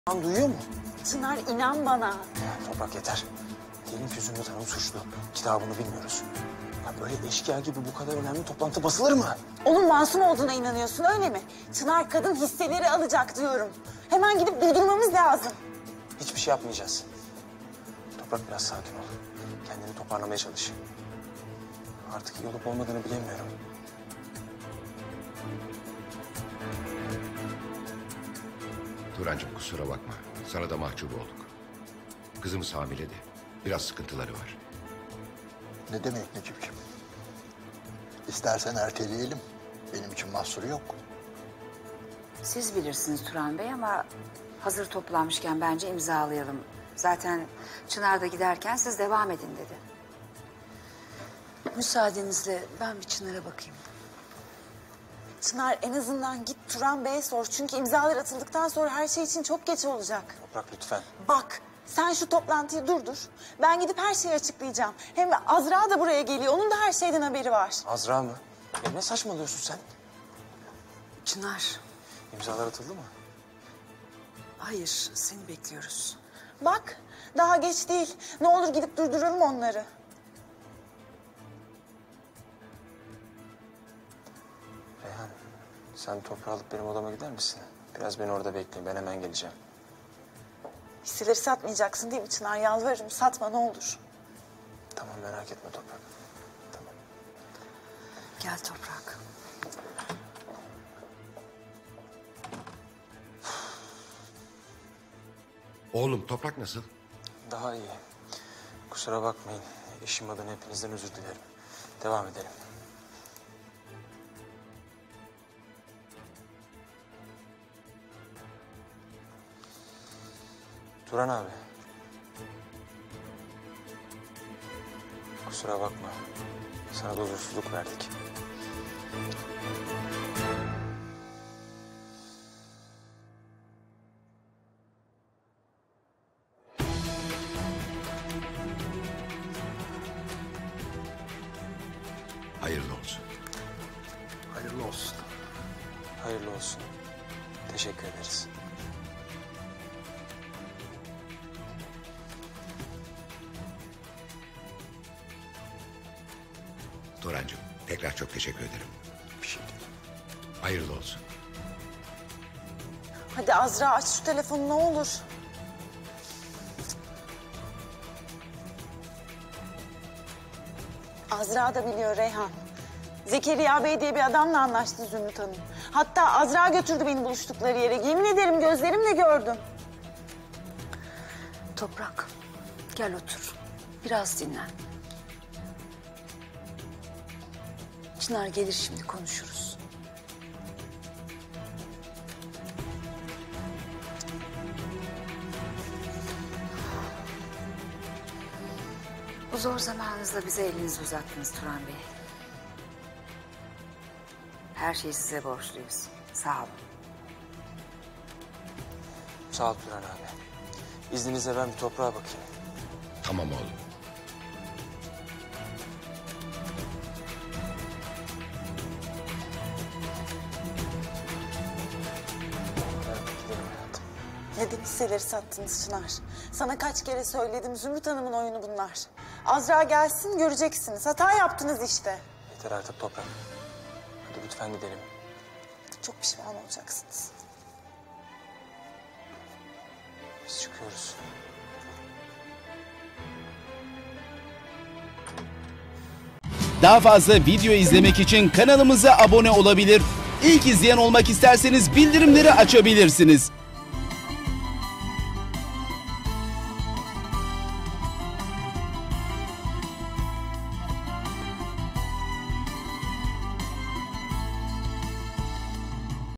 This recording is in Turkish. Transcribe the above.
Lan duyuyor mu? Çınar inan bana. Ya Toprak yeter. Diyelim ki Zümrüt Hanım suçlu. Kitabını bilmiyoruz. Ya böyle eşkıya gibi bu kadar önemli toplantı basılır mı? Onun masum olduğuna inanıyorsun öyle mi? Çınar kadın hisseleri alacak diyorum. Hemen gidip durdurmamız lazım. Hiçbir şey yapmayacağız. Toprak biraz sakin ol. Kendini toparlamaya çalış. Artık iyi olup olmadığını bilemiyorum. Turancığım kusura bakma. Sana da mahcup olduk. Kızımız hamile de. Biraz sıkıntıları var. Ne demek Necip'ciğim? İstersen erteleyelim. Benim için mahsuru yok. Siz bilirsiniz Turan Bey ama hazır toplanmışken bence imzalayalım. Zaten Çınar da giderken siz devam edin dedi. Müsaadenizle ben bir Çınar'a bakayım. Çınar en azından git Turan Bey'e sor. Çünkü imzalar atıldıktan sonra her şey için çok geç olacak. Toprak lütfen. Bak sen şu toplantıyı durdur. Ben gidip her şeyi açıklayacağım. Hem Azra da buraya geliyor. Onun da her şeyden haberi var. Azra mı? Ya ne saçmalıyorsun sen? Çınar, İmzalar atıldı mı? hayır seni bekliyoruz. Bak daha geç değil. Ne olur gidip durduralım onları. Reyhan, sen toprağı alıp benim odama gider misin? Biraz beni orada bekleyin. Ben hemen geleceğim. Hisseleri satmayacaksın değil mi Çınar? Yalvarırım satma ne olur. Tamam merak etme Toprak. Tamam. Gel Toprak. Oğlum Toprak nasıl? Daha iyi. Kusura bakmayın. Eşim adına hepinizden özür dilerim. Devam edelim. Turan abi. Kusura bakma. Sana da huzursuzluk verdik. Hayırlı olsun. Hayırlı olsun. Hayırlı olsun. Teşekkür ederiz. Turancığım tekrar çok teşekkür ederim. Bir şey değil. Hayırlı olsun. Hadi Azra aç şu telefonu ne olur. Azra da biliyor Reyhan. Zekeriya Bey diye bir adamla anlaştı Zümrüt Hanım. Hatta Azra götürdü beni buluştukları yere. Yemin ederim gözlerimle gördüm. Toprak, gel otur. Biraz dinlen. Çınar gelir şimdi konuşuruz. Bu zor zamanınızda bize elinizi uzattınız Turan Bey. Her şeyi size borçluyuz. Sağ olun. Sağ ol Turan abi. İzninizle ben bir toprağa bakayım. Tamam oğlum. Gidelim hayatım. Neden hisseleri sattınız Çınar? Sana kaç kere söyledim Zümrüt Hanım'ın oyunu bunlar. Azra gelsin göreceksiniz. Hata yaptınız işte. Yeter artık Toprak. Hadi lütfen gidelim. Çok pişman olacaksınız. Biz çıkıyoruz. Daha fazla video izlemek için kanalımıza abone olabilir. İlk izleyen olmak isterseniz bildirimleri açabilirsiniz.